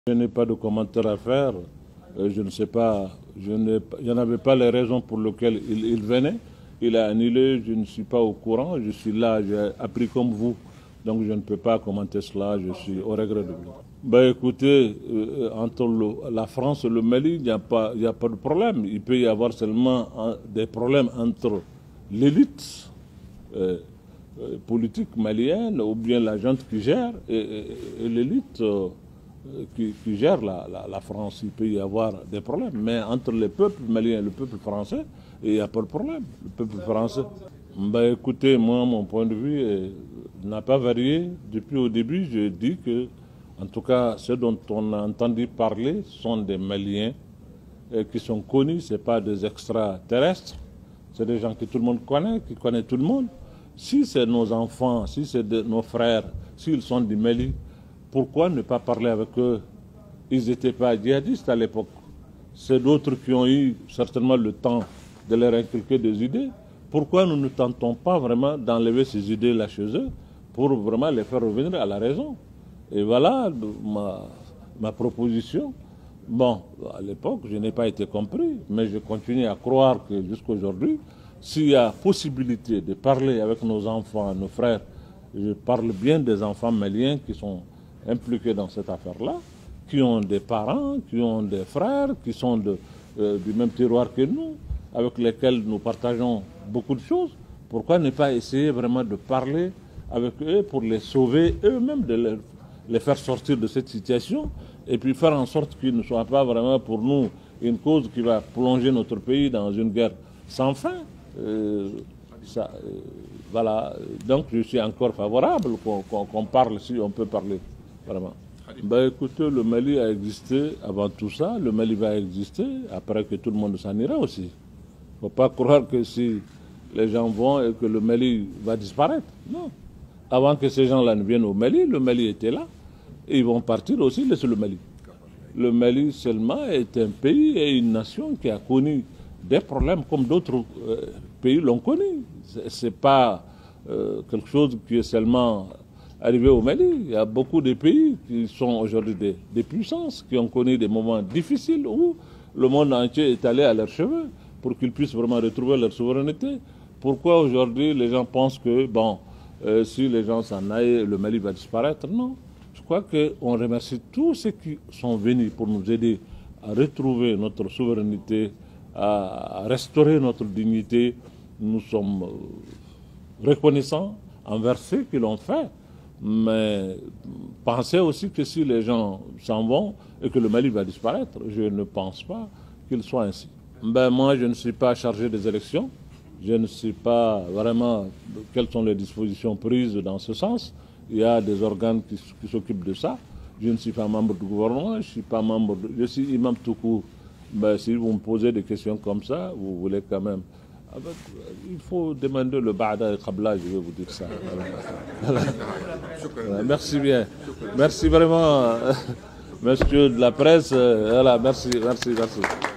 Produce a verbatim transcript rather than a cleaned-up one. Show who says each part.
Speaker 1: Je n'ai pas de commentaire à faire. Je ne sais pas, je n'avais pas les raisons pour lesquelles il, il venait. Il a annulé, je ne suis pas au courant. Je suis là, j'ai appris comme vous. Donc je ne peux pas commenter cela, je suis au regret de vous. Ben écoutez, euh, entre le, la France et le Mali, il n'y a pas, il n'y a pas de problème. Il peut y avoir seulement un, des problèmes entre l'élite euh, euh, politique malienne ou bien la gente qui gère et, et, et l'élite euh, qui, qui gère la, la, la France. Il peut y avoir des problèmes. Mais entre le peuple malien et le peuple français, il n'y a pas de problème. Le peuple français. Ben écoutez, moi, mon point de vue est, n'a pas varié. Depuis au début, je dis que, en tout cas, ceux dont on a entendu parler sont des Maliens euh, qui sont connus, ce n'est pas des extraterrestres, c'est des gens que tout le monde connaît, qui connaissent tout le monde. Si c'est nos enfants, si c'est nos frères, s'ils sont du Mali, pourquoi ne pas parler avec eux? Ils n'étaient pas djihadistes à l'époque. C'est d'autres qui ont eu certainement le temps de leur inculquer des idées. Pourquoi nous ne tentons pas vraiment d'enlever ces idées-là chez eux pour vraiment les faire revenir à la raison? Et voilà ma, ma proposition. Bon, à l'époque, je n'ai pas été compris, mais je continue à croire que jusqu'à aujourd'hui, s'il y a possibilité de parler avec nos enfants, nos frères, je parle bien des enfants maliens qui sont impliqués dans cette affaire-là, qui ont des parents, qui ont des frères, qui sont de, euh, du même terroir que nous, avec lesquels nous partageons beaucoup de choses. Pourquoi ne pas essayer vraiment de parler avec eux pour les sauver eux-mêmes, de les, les faire sortir de cette situation et puis faire en sorte qu'ils ne soient pas vraiment pour nous une cause qui va plonger notre pays dans une guerre sans fin. Euh, ça, euh, voilà. Donc je suis encore favorable qu'on qu'on, qu'on parle, si on peut parler vraiment. Ben, écoutez, le Mali a existé avant tout ça, le Mali va exister après que tout le monde s'en ira aussi. Il ne faut pas croire que si les gens vont et que le Mali va disparaître. Non. Avant que ces gens-là ne viennent au Mali, le Mali était là. Et ils vont partir aussi, laissez le Mali. Le Mali seulement est un pays et une nation qui a connu des problèmes comme d'autres euh, pays l'ont connu. Ce n'est pas euh, quelque chose qui est seulement arrivé au Mali. Il y a beaucoup de pays qui sont aujourd'hui des, des puissances, qui ont connu des moments difficiles où le monde entier est allé à leurs cheveux pour qu'ils puissent vraiment retrouver leur souveraineté. Pourquoi aujourd'hui les gens pensent que, bon, euh, si les gens s'en aillent, le Mali va disparaître? Non. Je crois qu'on remercie tous ceux qui sont venus pour nous aider à retrouver notre souveraineté, à restaurer notre dignité. Nous sommes reconnaissants envers ceux qui l'ont fait. Mais pensez aussi que si les gens s'en vont et que le Mali va disparaître, je ne pense pas qu'il soit ainsi. Ben, moi, je ne suis pas chargé des élections. Je ne sais pas vraiment quelles sont les dispositions prises dans ce sens. Il y a des organes qui, qui s'occupent de ça. Je ne suis pas membre du gouvernement, je ne suis pas membre de... Je suis imam tout court. Ben, si vous me posez des questions comme ça, vous voulez quand même... Avec, il faut demander le Ba'da et Qabla, je vais vous dire ça. Voilà. Voilà. Merci bien. Merci vraiment, monsieur de la presse. Voilà, merci, merci, merci.